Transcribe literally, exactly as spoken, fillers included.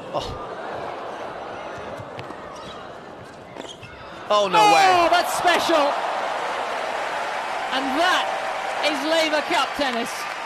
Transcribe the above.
Oh. Oh, no oh, way. Oh, that's special. And that is Laver Cup tennis.